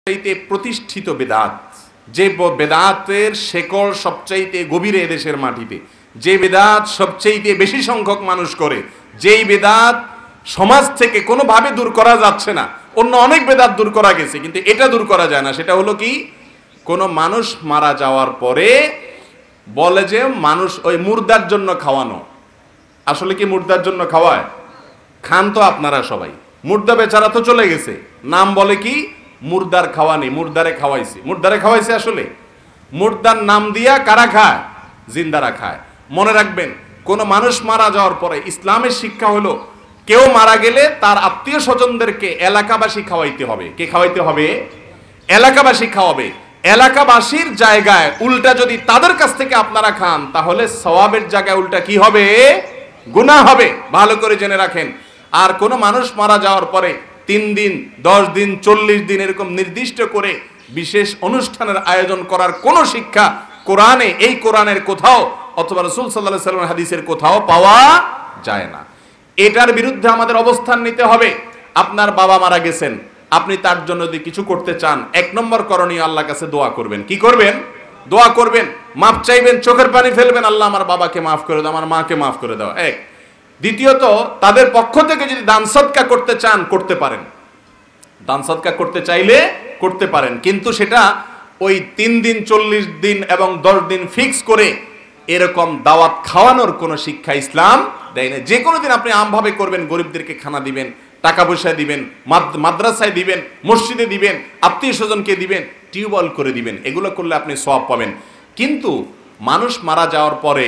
চাইতে প্রতিষ্ঠিত বেদাত, যে বেদাতের শেকড় সবচাইতে গভীরে এদেশের মাটিতে, যে বেদাত সবচাইতে বেশি সংখ্যক মানুষ করে, যেই বেদাত সমাজ থেকে কোনোভাবে দূর করা যাচ্ছে না। অন্য অনেক বেদাত দূর করা গেছে, কিন্তু এটা দূর করা যায় না। সেটা হলো কি, কোনো মানুষ মারা যাওয়ার পরে বলে যে মানুষ ওই মুর্দার জন্য খাওয়ানো। আসলে কি মুর্দার জন্য খাওয়ায়? খান তো আপনারা সবাই। মুর্দা বেচারা তো চলে গেছে, নাম বলে কি মুর্দার খাওয়ানি, মুর্দারে খাওয়াইছে। মুর্দারে খাওয়াইছে আসলে মুর্দার নাম দিয়া কারা খায়? জিন্দারা খায়। মনে রাখবেন, কোন মানুষ মারা যাওয়ার পরে ইসলামের শিক্ষা হলো কেউ মারা গেলে তার আত্মীয় স্বজনদেরকে এলাকাবাসী খাওয়াইতে হবে। কে খাওয়াইতে হবে? এলাকাবাসী খাওয়াবে। এলাকাবাসীর জায়গায় উল্টা যদি তাদের কাছ থেকে আপনারা খান, তাহলে সওয়াবের জায়গায় উল্টা কি হবে? গুনাহ হবে। ভালো করে জেনে রাখেন। আর কোন মানুষ মারা যাওয়ার পরে 3 দিন, 10 দিন, 40 দিন এরকম নির্দিষ্ট করে বিশেষ অনুষ্ঠানের আয়োজন করার কোন শিক্ষা কোরআনে, এই কোরআনের কোথাও অথবা রাসূল সাল্লাল্লাহু আলাইহি ওয়াসাল্লামের হাদিসের কোথাও পাওয়া যায় না। এটার বিরুদ্ধে আমাদের অবস্থান নিতে হবে। আপনার বাবা মারা গেছেন, আপনি তার জন্য যদি কিছু করতে চান, 1 নম্বর করণীয় আল্লাহর কাছে দোয়া করবেন। কি করবেন? দোয়া করবেন, মাফ চাইবেন, চোখের পানি ফেলবেন, আল্লাহ আমার বাবাকে মাফ করে দাও, আমার মাকে মাফ করে দাও। এক। দ্বিতীয়ত, তাদের পক্ষ থেকে যদি দান সদকা করতে চান, করতে পারেন। দান সদকা করতে চাইলে করতে পারেন, কিন্তু সেটা ওই 3 দিন, 40 দিন এবং 10 দিন ফিক্স করে এরকম দাওয়াত খাওয়ানোর কোনো শিক্ষা ইসলাম দেয় না। যে কোনো দিন আপনি আমভাবে করবেন, গরিবদেরকে খানা দিবেন, টাকা পয়সা দিবেন, মাদ্রাসায় দিবেন, মসজিদে দিবেন, আত্মীয় স্বজনকে দিবেন, টিউবওয়েল করে দিবেন। এগুলো করলে আপনি সওয়াব পাবেন। কিন্তু মানুষ মারা যাওয়ার পরে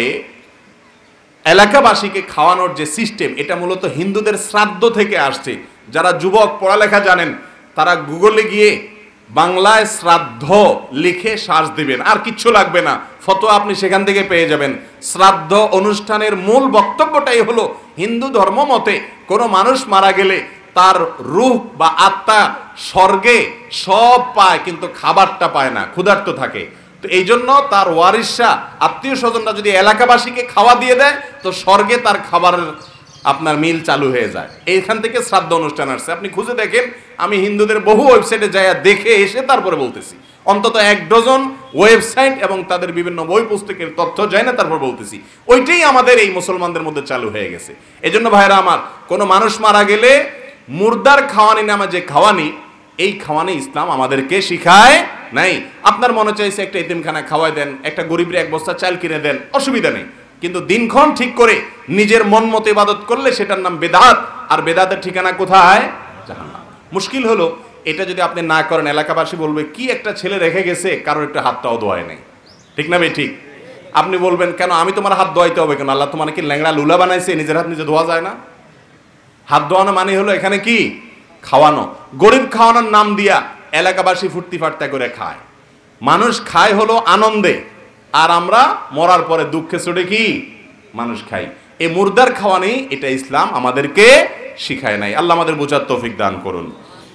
এলাকাবাসীকে খাওয়ানোর যে সিস্টেম, এটা মূলত হিন্দুদের শ্রাদ্ধ থেকে আসছে। যারা যুবক পড়ালেখা জানেন, তারা গুগলে গিয়ে বাংলায় শ্রাদ্ধ লিখে সার্চ দিবেন, আর কিচ্ছু লাগবে না, ফতোয়া আপনি সেখান থেকে পেয়ে যাবেন। শ্রাদ্ধ অনুষ্ঠানের মূল বক্তব্যটাই হলো, হিন্দু ধর্ম মতে কোনো মানুষ মারা গেলে তার রূহ বা আত্মা স্বর্গে সব পায়, কিন্তু খাবারটা পায় না, ক্ষুধার্ত থাকে। তো এই জন্য তার ওয়ারিসরা, আত্মীয় স্বজনরা যদি এলাকাবাসীকে খাওয়া দিয়ে দেয়, তো স্বর্গে তার খাবারের আপনার মিল চালু হয়ে যায়। এইখান থেকে শ্রাদ্ধ অনুষ্ঠান আসছে। আপনি খুঁজে দেখেন, আমি হিন্দুদের বহু ওয়েবসাইটে যাই দেখে এসে তারপরে বলতেছি। অন্তত 1 ডজন ওয়েবসাইট এবং তাদের বিভিন্ন বই পুস্তকের তথ্য যায় না, তারপর বলতেছি। ওইটাই আমাদের এই মুসলমানদের মধ্যে চালু হয়ে গেছে। এজন্য ভাইরা আমার, কোনো মানুষ মারা গেলে মুর্দার খাওয়ানি নামে যে খাওয়ানি, এই খাওয়ানি ইসলাম আমাদেরকে শিখায় নাই। আপনার মনে চাইছে একটা এতিমখানা খাওয়াই দেন, একটা গরিবরে 1 বস্তা চাল কিনে দেন, অসুবিধা নেই। কিন্তু দিনক্ষণ ঠিক করে নিজের মন মতো ইবাদত করলে সেটার নাম বেদাত। আর বেদাতের ঠিকানা কোথায়? জাহান্নাম। মুশকিল হলো, এটা যদি আপনি না করেন, এলাকাবাসী বলবে কি একটা ছেলে রেখে গেছে, কারোর একটা হাতটাও ধোয়ায় নাই। ঠিক না ভাই? ঠিক। আপনি বলবেন, কেন আমি তোমার হাত ধোয়াইতে হবে কেন? আল্লাহ তোমার কি ল্যাংড়া লুলা বানাইছে? নিজের হাত নিজে ধোয়া যায় না? হাত ধোয়ানো মানে হলো এখানে কি? খাওয়ানো। গরিব খাওয়ানোর নাম দিয়া এলাকাবাসী ফুর্তি ফার্তা করে খায়। মানুষ খায় হলো আনন্দে, আর আমরা মরার পরে দুঃখে চড়ে কি মানুষ খাই। এই মুর্দার খাওয়ানি, এটা ইসলাম আমাদেরকে শিখায় নাই। আল্লাহ আমাদের বোঝার তৌফিক দান করুন।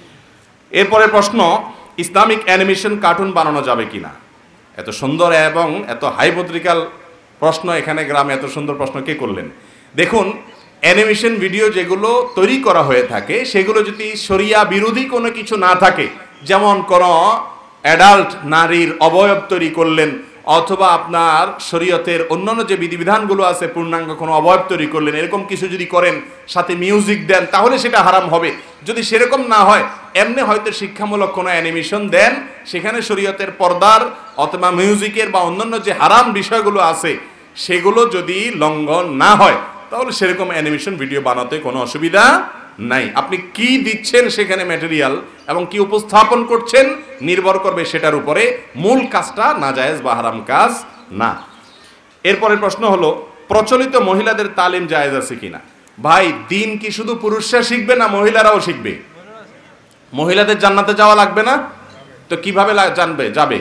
এরপরে প্রশ্ন, ইসলামিক অ্যানিমেশন কার্টুন বানানো যাবে কিনা? এত সুন্দর এবং এত হাইপোথেটিক্যাল প্রশ্ন এখানে গ্রামে এত সুন্দর প্রশ্ন কে করলেন? দেখুন, অ্যানিমেশন ভিডিও যেগুলো তৈরি করা হয়ে থাকে, সেগুলো যদি শরিয়া বিরোধী কোনো কিছু না থাকে, যেমন কোনো অ্যাডাল্ট নারীর অবয়ব তৈরি করলেন, অথবা আপনার শরীয়তের অন্যান্য যে বিধিবিধানগুলো আছে, পূর্ণাঙ্গ কোনো অবয়ব তৈরি করলেন, এরকম কিছু যদি করেন, সাথে মিউজিক দেন, তাহলে সেটা হারাম হবে। যদি সেরকম না হয়, এমনি হয়তো শিক্ষামূলক কোনো অ্যানিমেশন দেন, সেখানে শরীয়তের পর্দার অথবা মিউজিকের বা অন্যান্য যে হারাম বিষয়গুলো আছে, সেগুলো যদি লঙ্ঘন না হয়, তাহলে সেরকম অ্যানিমেশন ভিডিও বানাতে কোনো অসুবিধা নাই। আপনি কি দিচ্ছেন সেখানে ম্যাটেরিয়াল এবং কি উপস্থাপন করছেন নির্ভর করবে সেটার উপরে। মূল কাজটা নাজায়েজ বা হারাম কাজ না। এরপরের প্রশ্ন হলো, প্রচলিত মহিলাদের তালিম জায়েজ আছে কিনা? ভাই, দিন কি শুধু পুরুষরা শিখবে না মহিলারাও শিখবে? মহিলাদের জান্নাতে যাওয়া লাগবে না? তো কিভাবে যাবে?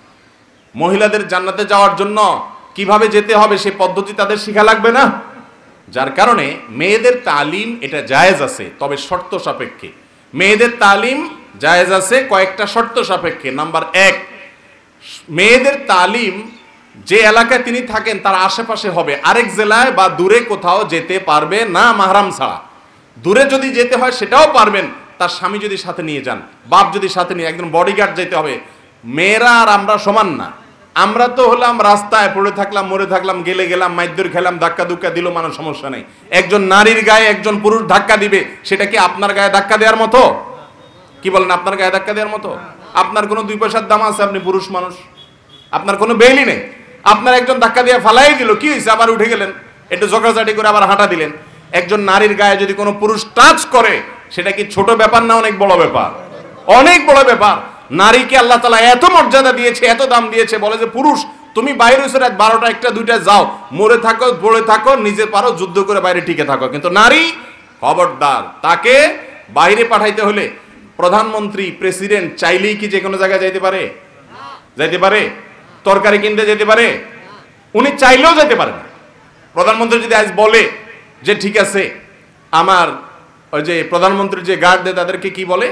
মহিলাদের জান্নাতে যাওয়ার জন্য কিভাবে যেতে হবে সে পদ্ধতি তাদের শিখা লাগবে না? যার কারণে মেয়েদের তালিম এটা জায়েজ আছে, তবে শর্ত সাপেক্ষে। মেয়েদের তালিম জায়েজ আছে কয়েকটা শর্ত সাপেক্ষে। নাম্বার 1, মেয়েদের তালিম যে এলাকায় তিনি থাকেন তার আশেপাশে হবে, আরেক জেলায় বা দূরে কোথাও যেতে পারবে না মাহরাম ছাড়া। দূরে যদি যেতে হয় সেটাও পারবেন, তার স্বামী যদি সাথে নিয়ে যান, বাপ যদি সাথে নিয়ে, একজন বডিগার্ড যেতে হবে। মেয়েরা আর আমরা সমান না। আমরা তো হলাম রাস্তায় পড়ে থাকলাম, মরে থাকলাম, গেলে গেলাম, মাইদ্যর খেলাম, ধাক্কা ধুক্কা দিল, মানুষ সমস্যা নেই। একজন নারীর গায়ে একজন পুরুষ ধাক্কা দিবে, সেটা কি আপনার গায়ে ধাক্কা দেওয়ার মতো? কি বলেন, আপনার গায়ে ধাক্কা দেওয়ার মতো? আপনার কোনো 2 পয়সার দাম আছে? আপনি পুরুষ মানুষ, আপনার কোনো বেইলি নেই। আপনার একজন ধাক্কা দিয়ে ফালাই দিল, কি হয়েছে? আবার উঠে গেলেন, একটু ঝগড়াঝাটি করে আবার হাঁটা দিলেন। একজন নারীর গায়ে যদি কোনো পুরুষ টাচ করে, সেটা কি ছোট ব্যাপার না অনেক বড় ব্যাপার? অনেক বড় ব্যাপার। নারীকে আল্লাহ তাআলা এত মর্যাদা দিয়েছে, এত দাম দিয়েছে, বলে যে পুরুষ তুমি বাইরে এসে রাত 12টা 1টা 2টা যাও, মরে থাকো, পড়ে থাকো, নিজে পারো, যুদ্ধ করে বাইরে টিকে থাকো। কিন্তু নারী খবরদার, তাকে বাইরে পাঠাইতে হলে প্রধানমন্ত্রী, প্রেসিডেন্ট চাইলেই কি যে কোনো জায়গায় যাইতে পারে? যাইতে পারে? তরকারি কিনতে যেতে পারে? উনি চাইলেও যেতে পারে না। প্রধানমন্ত্রী যদি আজ বলে যে ঠিক আছে, আমার ওই যে প্রধানমন্ত্রীর যে গার্ড দেয় তাদেরকে কি বলে,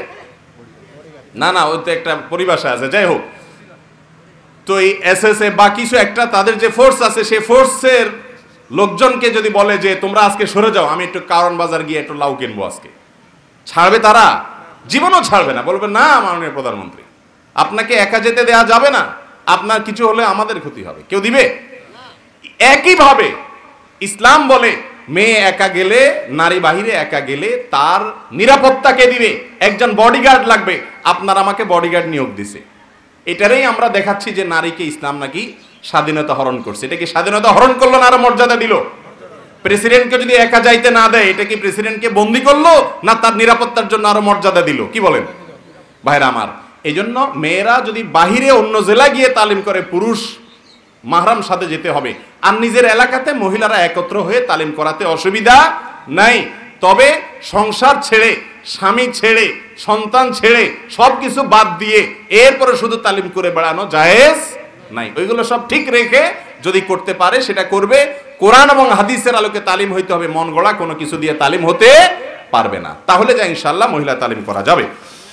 না না ওই তো একটা পরিভাষা আছে, যাই হোক, তো এই এসএসএ বা কিছু একটা তাদের যে ফোর্স আছে, সেই ফোর্সের লোকজনকে যদি বলে যে তোমরা আজকে সরে যাও, আমি একটু কারণ বাজার গিয়ে একটু লাউ কিনবো আজকে, ছাড়বে তারা? জীবনও ছাড়বে না। বলবে না মাননীয় প্রধানমন্ত্রী, আপনাকে একা যেতে দেয়া যাবে না, আপনার কিছু হলে আমাদের ক্ষতি হবে। কেউ দিবে? একইভাবে ইসলাম বলে মেয়ে একা গেলে, নারী বাহিরে একা গেলে তার নিরাপত্তা কে দিবে? একজন বডিগার্ড লাগবে। আপনার আমাকে বডিগার্ড নিয়োগ দিছে। এটারই আমরা দেখাচ্ছি যে নারীকে ইসলাম নাকি স্বাধীনতা হরণ করছে। এটা কি স্বাধীনতা হরণ করলো না আরো মর্যাদা দিল? প্রেসিডেন্টকে যদি একা যাইতে না দেয়, এটা কি প্রেসিডেন্টকে বন্দি করলো না তার নিরাপত্তার জন্য আরো মর্যাদা দিল? কি বলেন ভাইরা আমার? এই জন্য মেয়েরা যদি বাহিরে অন্য জেলায় গিয়ে তালিম করে, পুরুষ মাহরাম সাথে যেতে হবে। আর নিজের এলাকাতে মহিলারা একত্র হয়ে তালিম করাতে অসুবিধা নাই। তবে সংসার ছেড়ে, স্বামী ছেড়ে, সন্তান ছেড়ে, সবকিছু বাদ দিয়ে এরপরে শুধু তালিম করে বেড়ানো জায়েজ নাই। ওইগুলো সব ঠিক রেখে যদি করতে পারে সেটা করবে। কোরআন এবং হাদিসের আলোকে তালিম হইতে হবে, মন গড়া কোনো কিছু দিয়ে তালিম হতে পারবে না। তাহলে যা ইনশাআল্লাহ মহিলা তালিম করা যাবে।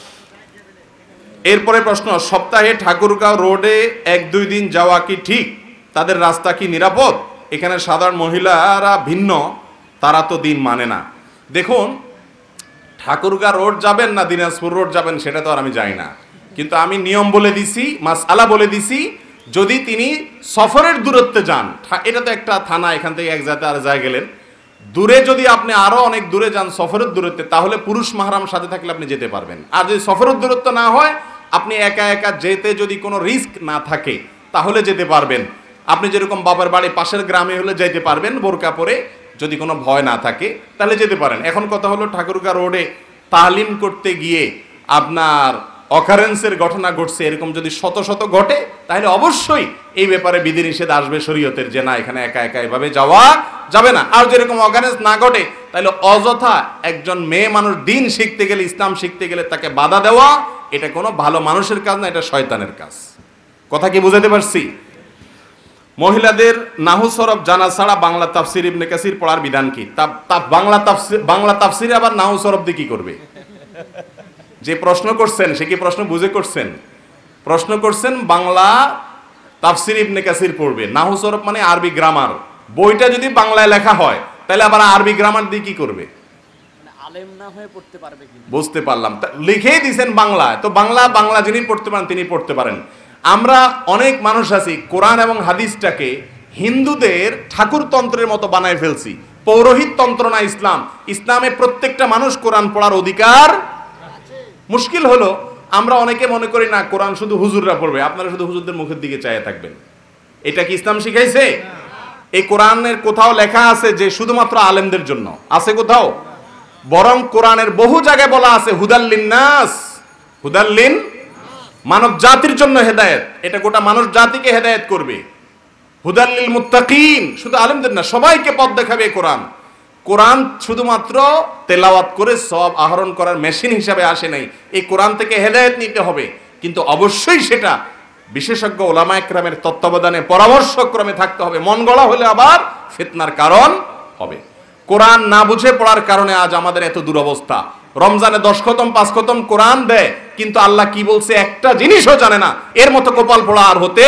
এরপরে প্রশ্ন, সপ্তাহে ঠাকুরগাঁও রোডে 1-2 দিন যাওয়া কি ঠিক? তাদের রাস্তা কি নিরাপদ? এখানে সাধারণ মহিলারা ভিন্ন, তারা তো দিন মানে না। দেখুন, ঠাকুরগাঁও রোড যাবেন না দিনাজপুর রোড যাবেন সেটা তো আর আমি জানি না, কিন্তু আমি নিয়ম বলে দিছি, মাসআলা বলে দিছি। যদি তিনি সফরের দূরত্বে যান, এটা তো একটা থানা, এখান থেকে এক জায়গাতে আর জায়গায় গেলেন, দূরে যদি আপনি আরো অনেক দূরে যান সফরের দূরত্বে, তাহলে পুরুষ মাহরাম সাথে থাকলে আপনি যেতে পারবেন। আর যদি সফরের দূরত্ব না হয়, আপনি একা একা যেতে যদি কোনো রিস্ক না থাকে তাহলে যেতে পারবেন। আপনি যেরকম বাবার বাড়ি পাশের গ্রামে হলে যেতে পারবেন বোরকা পরে, যদি কোনো ভয় না থাকে তাহলে যেতে পারেন। এখন কথা হলো ঠাকুরগাঁও রোডে তালিম করতে গিয়ে আপনার অকারেন্সের ঘটনা ঘটছে, এরকম যদি শত শত ঘটে তাহলে অবশ্যই এই ব্যাপারে বিধিনিষেধ আসবে শরীয়তের, যে না এখানে একা একা এভাবে যাওয়া যাবে না। আর যেরকম অকারেন্স না ঘটে তাহলে অযথা একজন মেয়ে মানুষ দিন শিখতে গেলে, ইসলাম শিখতে গেলে তাকে বাধা দেওয়া, এটা কোনো ভালো মানুষের কাজ না, এটা শয়তানের কাজ। কথা কি বুঝাতে পারছি? মহিলাদের নাহু সরফ জানা ছাড়া বাংলা তাফসির ইবনে কাসির পড়ার বিধান কি? বাংলা তাফসিরে আবার নাহু সরফ দিয়ে কি করবে? যে প্রশ্ন করছেন সে কি প্রশ্ন বুঝে করছেন? প্রশ্ন করছেন বাংলা তাফসির ইবনে কাসির পড়বে, নাহু সরফ মানে আরবি গ্রামার। বইটা যদি বাংলায় লেখা হয় তাহলে আবার আরবি গ্রামার দিয়ে কি করবে? আলেম না হয়ে পড়তে পারবে কি? বুঝতে পারলাম, লিখেই দিয়েছেন বাংলায়, তো বাংলা যিনি পড়তে পারেন তিনি পড়তে পারেন। আমরা অনেক মানুষ আছি কোরআন এবং হাদিসটাকে হিন্দুদের ঠাকুরতন্ত্রের মতো বানায় ফেলছি। পৌরোহিত তন্ত্র না ইসলাম। ইসলামে প্রত্যেকটা মানুষ কোরআন পড়ার অধিকার। মুশকিল হলো আমরা অনেকে মনে করি না কোরআন শুধু হুজুররা পড়বে, আপনারা শুধু হুজুরদের মুখের দিকে চাইয়ে থাকবেন। এটা কি ইসলাম শিখাইছে? এই কোরআনের কোথাও লেখা আছে যে শুধুমাত্র আলেমদের জন্য? আছে কোথাও? বরং কোরআনের বহু জায়গায় বলা আছে হুদাল্লিন নাস, হুদাল্লিন মানব জাতির জন্য হেদায়েত, এটা গোটা মানুষ জাতিকে হেদায়েত করবে। হুদাল্লিল মুত্তাকিন, শুধু আলেমদের না, সবাইকে পথ দেখাবে কোরআন। কোরআন শুধুমাত্র তেলাওয়াত করে সব আহরণ করার মেশিন হিসাবে আসে নাই। এই কোরআন থেকে হেদায়েত নিতে হবে, কিন্তু অবশ্যই সেটা বিশেষজ্ঞ ওলামা একরামের তত্ত্বাবধানে পরামর্শক্রমে থাকতে হবে। মন গড়া হলে আবার ফিতনার কারণ হবে। কোরআন না বুঝে পড়ার কারণে আজ আমাদের এত দুরবস্থা। রমজানে 10 খতম 5 খতম কোরআন দেয়, কিন্তু আল্লাহ কি বলছে একটা জিনিসও জানে না। এর মতো কপাল পোড়া আর হতে।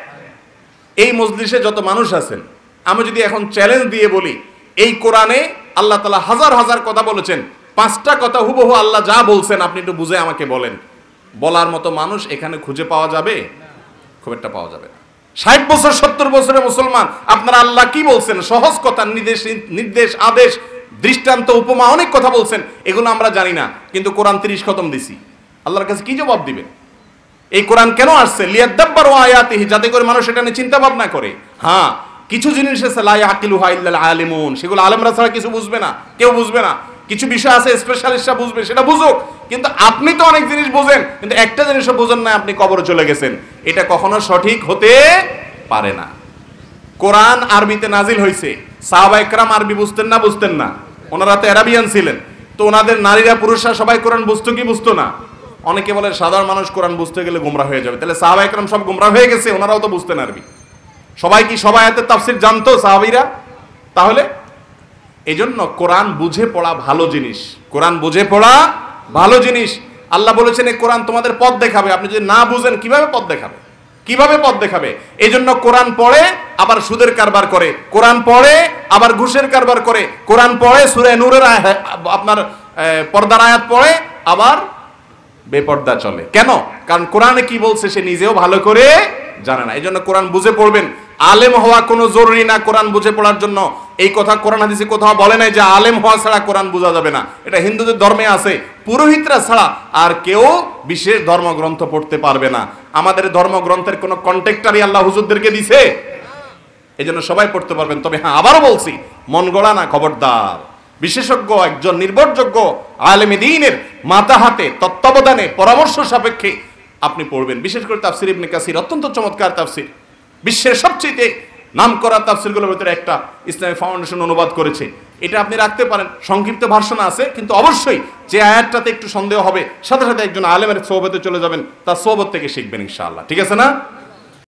এই মজলিসে যত মানুষ আছেন, আমি যদি এখন চ্যালেঞ্জ দিয়ে বলি এই কোরআনে আল্লাহ তাআলা হাজার হাজার কথা বলেছেন, 5টা কথা হুবহু আল্লাহ যা বলছেন আপনি একটু বুঝে আমাকে বলেন, বলার মতো মানুষ এখানে খুঁজে পাওয়া যাবে? খুব একটা পাওয়া যাবে না। 60 বছর 70 বছরের মুসলমান আপনারা আল্লাহ কি বলছেন, সহজ কথা, নির্দেশ আদেশ দৃষ্টান্ত উপমা অনেক কথা বলছেন, এগুলো আমরা জানি না, কিন্তু কোরআন 30 খতম দিছি, আল্লাহর কাছে কি জবাব দিবেন? এই কোরআন কেন আসছে? লিয়াদাব্বারু আয়াতিহি, যাতে করে মানুষ এটা নিয়ে চিন্তা ভাবনা করে। হ্যাঁ, কিছু জিনিস আছে লা ইয়াকিলুহা ইল্লাল আলিমুন, সেগুলো আলেমরা ছাড়া কিছু বুঝবে না, কেউ বুঝবে না। কিছু বিষয় আছে স্পেশালিস্টরা বুঝবে, সেটা বুঝুক। কিন্তু আপনি তো অনেক জিনিস বোঝেন, কিন্তু একটা জিনিসও বোঝেন না, আপনি কবরে চলে গেছেন। এটা কখনো সঠিক হতে পারে না। কোরআন আরবিতে নাজিল হয়েছে, সাহাবায়ে কেরাম আরবি বুঝতেন না? বুঝতেন না? ওনারা তো আরাবিয়ান ছিলেন, তো ওনাদের নারীরা পুরুষরা সবাই কোরআন বুঝতো কি বুঝতো না? অনেকে বলে সাধারণ মানুষ কোরআন বুঝতে গেলে গোমরা হয়ে যাবে, তাহলে সাহাবায়ে কেরাম সব গোমরা হয়ে গেছে? ওনারাও তো বুঝতেন আরবি। সবাই কি সবাই আয়াতের তাফসীর জানতো সাহাবীরা? তাহলে এজন্য কোরআন বুঝে পড়া ভালো জিনিস, কোরআন বুঝে পড়া ভালো জিনিস। আল্লাহ বলেছেন এই কোরআন তোমাদের পথ দেখাবে। আপনি যদি না বুঝেন কিভাবে পথ দেখাবে? কিভাবে পথ দেখাবে? এজন্য কোরআন পড়ে আবার সুদের কারবার করে, কোরআন পড়ে আবার ঘুষের কারবার করে, কোরআন পড়ে সূরা নূরের আপনার পর্দার আয়াত পড়ে আবার বেপর্দা চলে। কেন? কারণ কোরআনে কি বলছে সে নিজেও ভালো করে জানে না। এজন্য কোরআন বুঝে পড়বেন। আলেম হওয়া কোনো জরুরি না কোরআন বুঝে পড়ার জন্য। এই কথা কোরআন হাদিসে কোথাও বলে নাই যে আলেম হওয়া ছাড়া কোরআন বোঝা যাবে না। এটা হিন্দুদের ধর্মে আছে, পুরোহিতরা ছাড়া আর কেউ বিশেষ ধর্মগ্রন্থ পড়তে পারবে না। আমাদের ধর্মগ্রন্থের কোনো কন্টেক্টারি আল্লাহ হুজুরদেরকে দিছে? এজন্য সবাই পড়তে পারবেন। তবে হ্যাঁ, আবারও বলছি, মন গড়া না, খবরদার। বিশেষজ্ঞ একজন নির্ভরযোগ্য আলেমে দ্বীনের মাথা হাতে তত্ত্বাবধানে পরামর্শ সাপেক্ষে আপনি পড়বেন। বিশেষ করে তাফসির ইবনে কাসির অত্যন্ত চমৎকার তাফসির, বিশ্বের সবচেয়ে নামকরা তাফসিরগুলোর ভিতরে একটা, ইসলামিক ফাউন্ডেশন অনুবাদ করেছে। এটা আপনি রাখতে পারেন, সংক্ষিপ্ত ভার্সন আছে, কিন্তু অবশ্যই যে আয়াতটাতে একটু সন্দেহ হবে সাথে সাথে একজন আলেমের সোহবতে চলে যাবেন, তার সোহবত থেকে শিখবেন ইনশাআল্লাহ। ঠিক আছে না?